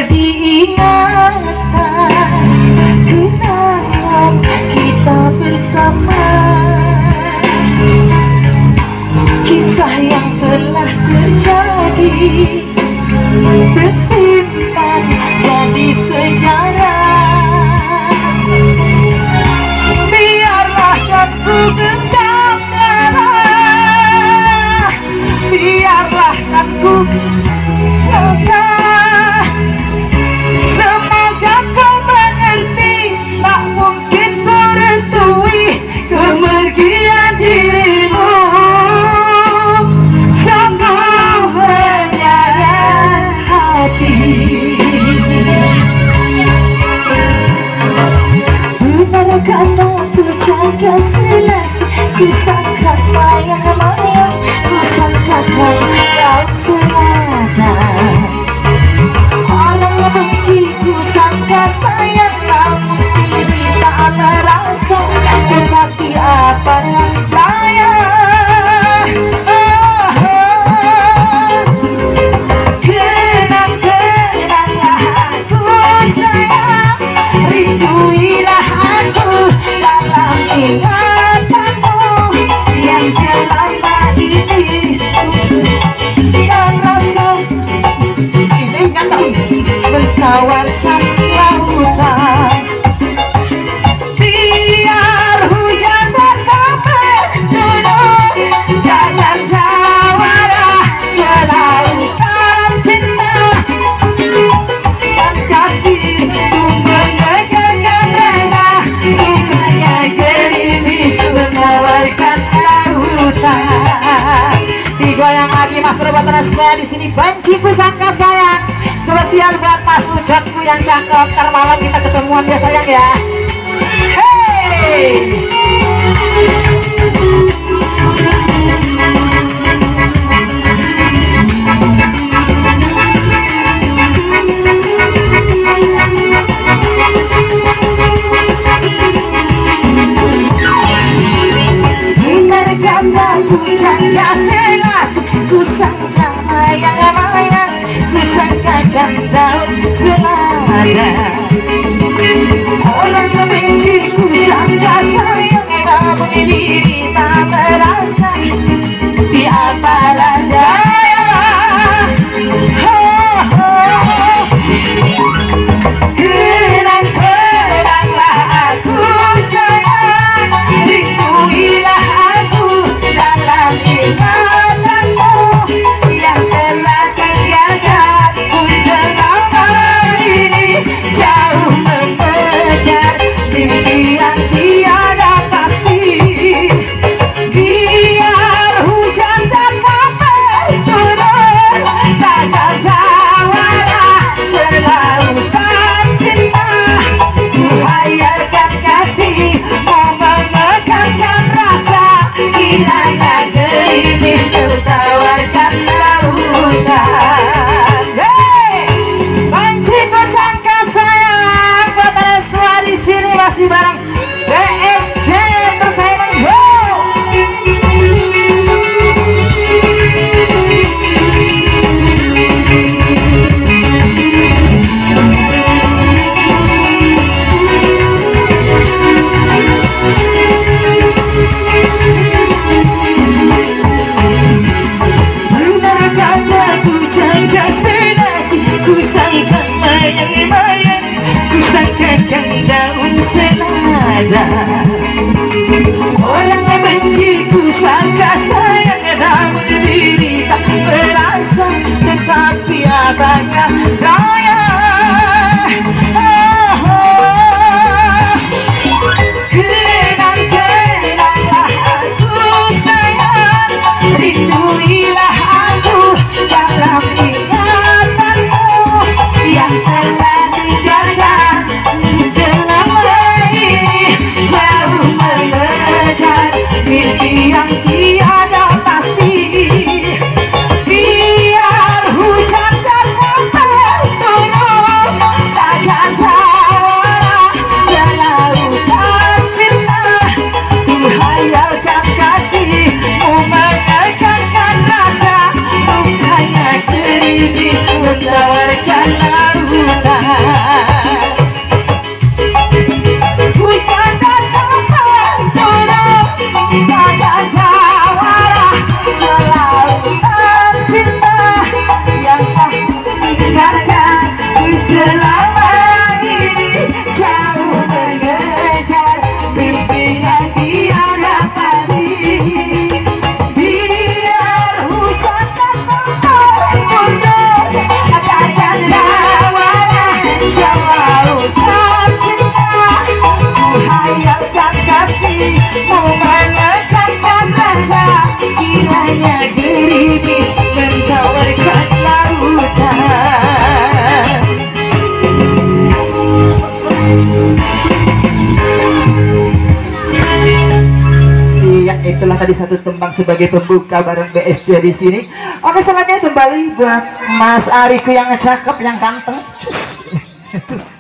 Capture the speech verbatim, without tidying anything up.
jadi ingatan kenangan kita bersama, kisah yang telah terjadi tersimpan jadi sejarah. Biarlah kanku genggam darah, biarlah kanku gagah. Semoga kau mengerti, tak mungkin ku restui kemergian dirimu. Sungguh menyayat hati. Benar kata pujangga selasi, ku sangka mayang-mayang, ku sangka kau kau selada. Orang membenci ku sangka sayang, namun kini tak merasa, tetapi apa daya. Kenang-kenanglah aku sayang, rinduilah aku dalam ingatanmu yang selama ini dan rasa ini ingatan menawarkan lautan. Biar hujan datang menurun, jangan jawara selautan cinta dan kasih untuk mengejarkan rasa, bukannya gerimis menawarkan lautan. Digoyang lagi Mas perbuatan semua di sini. Banci ku sangka sayang, spesial buat Mas Udakku yang cakep. Ntar malam kita ketemuan ya sayang ya. Hey. Benar kata pujangga selasi, ku sangka mayang-mayang, ku sangka daun selada. Orang membenci ku sangka sayang, namun ini hanya gerimis menawarkan lautan. Iya, itulah tadi satu tembang sebagai pembuka bareng B S J di sini. Oke, selanjutnya kembali buat Mas Ariku yang cakep, yang ganteng. Cus. Cus.